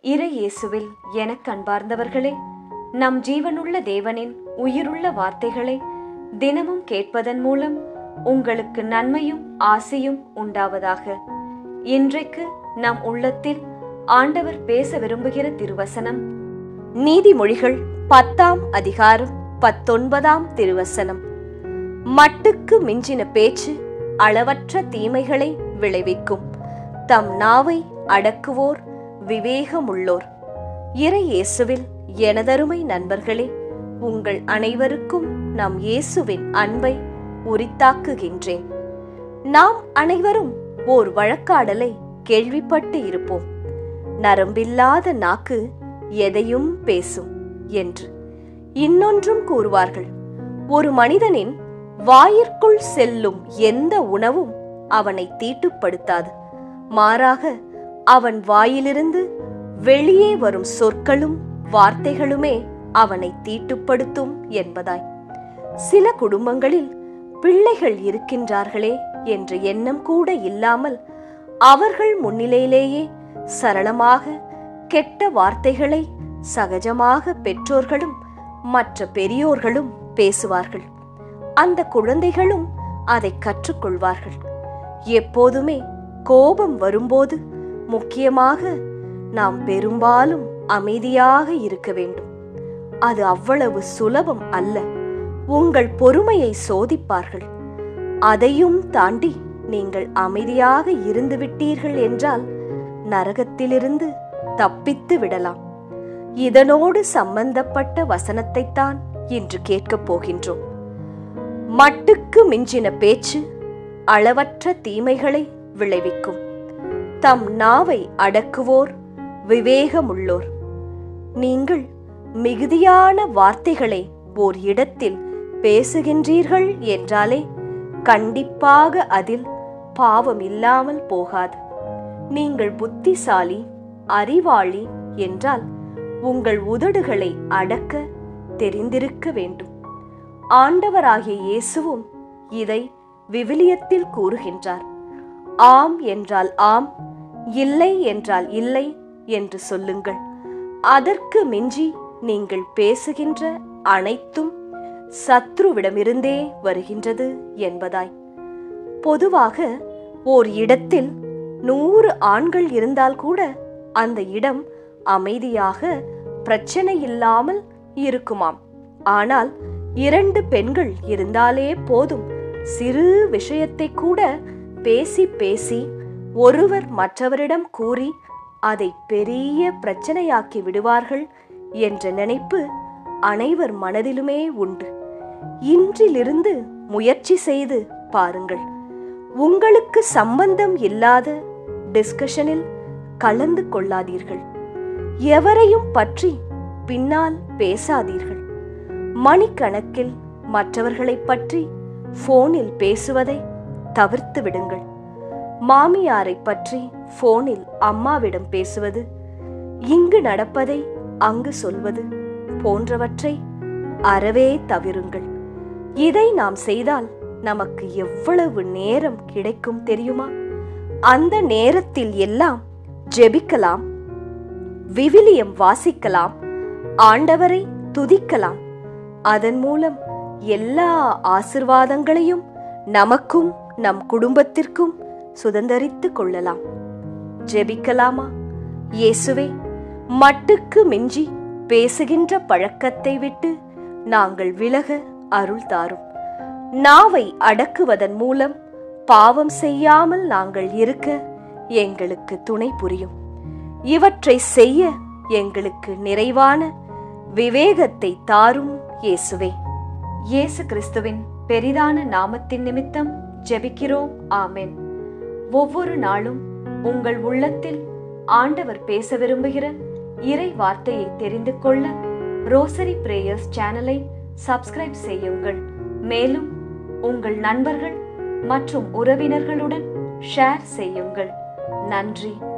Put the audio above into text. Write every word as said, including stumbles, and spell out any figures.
இறை இயேசுவில் எனக் அன்பார்ந்தவர்களே, நம் ஜீவனுள்ள தேவனின் உயிருள்ள வார்த்தைகளை தினமும் கேட்பதன் மூலம் உங்களுக்கு நன்மையும் ஆசையும் உண்டாவதாக. இன்றைக்கு நம் உள்ளத்தில் ஆண்டவர் பேச விரும்புகிற திருவசனம் நீதிமொழிகள் பத்தாம் அதிகாரம் பத்தொன்பதாம் திருவசனம். மட்டுக்கு மிஞ்சின பேச்சு அளவற்ற தீமைகளை விளைவிக்கும், தம் நாவை அடக்குவோர் விவேகமுள்ளோர். இறை இயேசுவில் எனதருமை நண்பர்களே, உங்கள் அனைவருக்கும் நம் இயேசுவின் அன்பை உரித்தாக்குகின்றேன். நாம் அனைவரும் ஓர் வழக்காடலை கேள்விப்பட்டு இருப்போம், நரம்பில்லாத நாக்கு எதையும் பேசும் என்று. இன்னொன்றும் கூறுவார்கள், ஒரு மனிதனின் வாயிற்குள் செல்லும் எந்த உணவும் அவனை தீட்டுப்படுத்தாது, மாறாக அவன் வாயிலிருந்து வெளியே வரும் சொற்களும் வார்த்தைகளுமே அவனை தீட்டுப்படுத்தும் என்பதாய். சில குடும்பங்களில் பிள்ளைகள் இருக்கின்றார்களே என்ற எண்ணம் கூட இல்லாமல் அவர்கள் முன்னிலையிலேயே சரளமாக கெட்ட வார்த்தைகளை சகஜமாக பெற்றோர்களும் மற்ற பெரியோர்களும் பேசுவார்கள். அந்த குழந்தைகளும் அதை கற்றுக்கொள்வார்கள். எப்போதுமே கோபம் வரும்போது முக்கியமாக நாம் பெரும்பாலும் அமைதியாக இருக்க வேண்டும். அது அவ்வளவு சுலபம் அல்ல. உங்கள் பொறுமையை சோதிப்பார்கள். அதையும் தாண்டி நீங்கள் அமைதியாக இருந்து விட்டீர்கள் என்றால் நரகத்திலிருந்து தப்பித்து விடலாம். இதனோடு சம்பந்தப்பட்ட வசனத்தைத்தான் இன்று கேட்கப் போகின்றோம். மட்டுக்கு மிஞ்சின பேச்சு அளவற்ற தீமைகளை விளைவிக்கும், தம் நாவை அடக்குவோர் விவேகமுள்ளோர். நீங்கள் மிகுதியான வார்த்தைகளை ஓர் இடத்தில் பேசுகின்றீர்கள் என்றாலே கண்டிப்பாக அதில் பாவம் இல்லாமல் போகாது. நீங்கள் புத்திசாலி அறிவாளி என்றால் உங்கள் உதடுகளை அடக்க தெரிந்திருக்க வேண்டும். ஆண்டவராகிய இயேசுவும் இதை விவிலியத்தில் கூறுகின்றார். ஆம் என்றால் ஆம், இல்லை என்றால் இல்லை என்று சொல்லுங்கள். அதற்கு மிஞ்சி நீங்கள் பேசுகின்ற அனைத்தும் சத்ருவிடமிருந்தே வருகின்றது என்பதாய். பொதுவாக ஓர் இடத்தில் நூறு ஆண்கள் இருந்தால் கூட அந்த இடம் அமைதியாக பிரச்சனை இல்லாமல் இருக்குமாம். ஆனால் இரண்டு பெண்கள் இருந்தாலே போதும், சிறு விஷயத்தை கூட பேசி பேசி ஒருவர் மற்றவரிடம் கூறி அதை பெரிய பிரச்சனையாக்கி விடுவார்கள் என்ற நினைப்பு அனைவர் மனதிலுமே உண்டு. இன்றிலிருந்து முயற்சி செய்து பாருங்கள். உங்களுக்கு சம்பந்தம் இல்லாத டிஸ்கஷனில் கலந்து கொள்ளாதீர்கள். எவரையும் பற்றி பின்னால் பேசாதீர்கள். மணிக்கணக்கில் மற்றவர்களை பற்றி போனில் பேசுவதை தவிர்த்து விடுங்கள். மாமியாரை பற்றி போனில் அம்மாவிடம் பேசுவது, இங்கு நடப்பதை அங்கு சொல்வது போன்றவற்றை அறவே தவிருங்கள். இதை நாம் செய்தால் நமக்கு எவ்வளவு நேரம் கிடைக்கும் தெரியுமா? அந்த நேரத்தில் எல்லாம் ஜெபிக்கலாம், விவிலியம் வாசிக்கலாம், ஆண்டவரை துதிக்கலாம். அதன் மூலம் எல்லா ஆசிர்வாதங்களையும் நமக்கும் நம் குடும்பத்திற்கும் சுதந்தரித்து கொள்ளலாம். ஜெபிக்கலாமா? இயேசுவே, மட்டுக்கு மிஞ்சி பேசுகின்ற பழக்கத்தை விட்டு நாங்கள் விலக அருள் தாரும். நாவை அடக்குவதன் மூலம் பாவம் செய்யாமல் நாங்கள் இருக்க எங்களுக்கு துணை புரியும். இவற்றை செய்ய எங்களுக்கு நிறைவான விவேகத்தை தாரும் இயேசுவே. இயேசு கிறிஸ்துவின் பெரிதான நாமத்தின் நிமித்தம் ஜெபிக்கிறோம். ஆமென். ஒவ்வொரு நாளும் உங்கள் உள்ளத்தில் ஆண்டவர் பேச விரும்புகிற இறை வார்த்தையை தெரிந்து கொள்ள ரோசரி பிரேயர்ஸ் சேனலை சப்ஸ்கிரைப் செய்யுங்கள். மேலும் உங்கள் நண்பர்கள் மற்றும் உறவினர்களுடன் ஷேர் செய்யுங்கள். நன்றி.